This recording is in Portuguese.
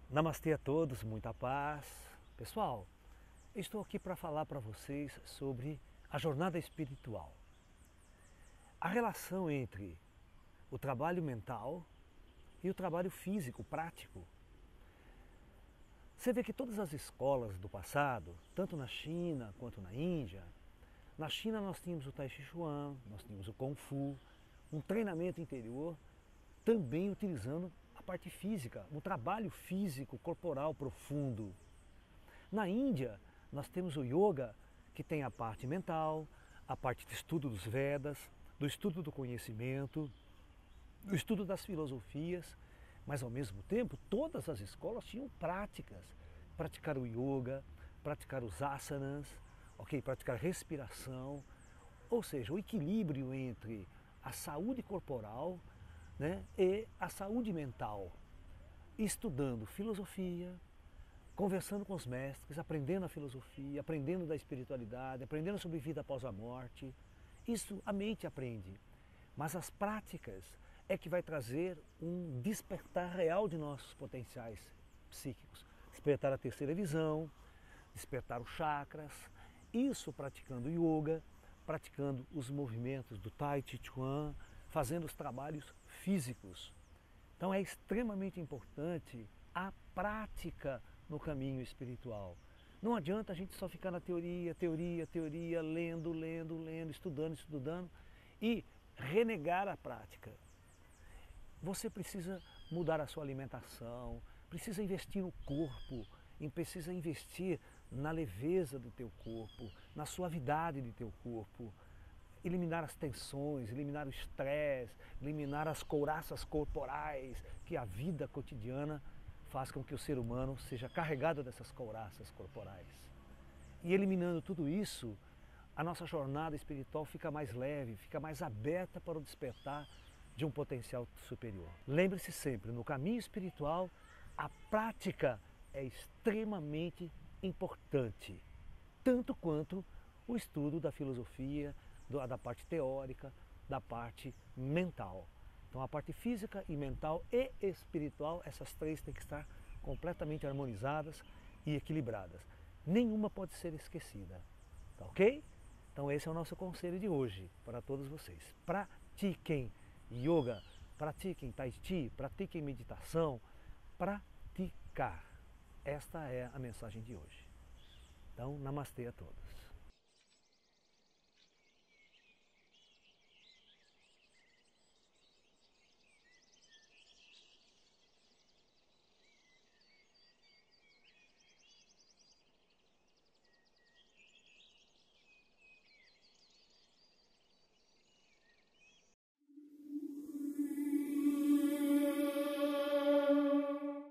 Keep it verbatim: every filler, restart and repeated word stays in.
Namastê a todos, muita paz. Pessoal, eu estou aqui para falar para vocês sobre a jornada espiritual. A relação entre o trabalho mental e o trabalho físico, prático. Você vê que todas as escolas do passado, tanto na China quanto na Índia, na China nós tínhamos o Tai Chi Chuan, nós tínhamos o Kung Fu, um treinamento interior, também utilizando a parte física, um trabalho físico, corporal profundo. Na Índia, nós temos o Yoga, que tem a parte mental, a parte de estudo dos Vedas, do estudo do conhecimento, do estudo das filosofias, mas ao mesmo tempo todas as escolas tinham práticas. Praticar o Yoga, praticar os asanas, ok? Praticar respiração, ou seja, o equilíbrio entre a saúde corporal, né, e a saúde mental, estudando filosofia, conversando com os mestres, aprendendo a filosofia, aprendendo da espiritualidade, aprendendo sobre vida após a morte. Isso a mente aprende, mas as práticas é que vai trazer um despertar real de nossos potenciais psíquicos. Despertar a terceira visão, despertar os chakras, isso praticando yoga, praticando os movimentos do Tai Chi Chuan, fazendo os trabalhos físicos. Então é extremamente importante a prática no caminho espiritual. Não adianta a gente só ficar na teoria, teoria, teoria, lendo, lendo, lendo, estudando, estudando e renegar a prática. Você precisa mudar a sua alimentação, precisa investir no corpo, precisa investir na leveza do teu corpo, na suavidade do teu corpo, eliminar as tensões, eliminar o estresse, eliminar as couraças corporais que a vida cotidiana faz com que o ser humano seja carregado dessas couraças corporais. E eliminando tudo isso, a nossa jornada espiritual fica mais leve, fica mais aberta para o despertar de um potencial superior. Lembre-se sempre, no caminho espiritual, a prática é extremamente importante, tanto quanto o estudo da filosofia, da parte teórica, da parte mental. Então a parte física e mental e espiritual, essas três têm que estar completamente harmonizadas e equilibradas. Nenhuma pode ser esquecida, tá ok? Então esse é o nosso conselho de hoje para todos vocês. Pratiquem yoga, pratiquem tai chi, pratiquem meditação, praticar. Esta é a mensagem de hoje. Então, namastê a todos.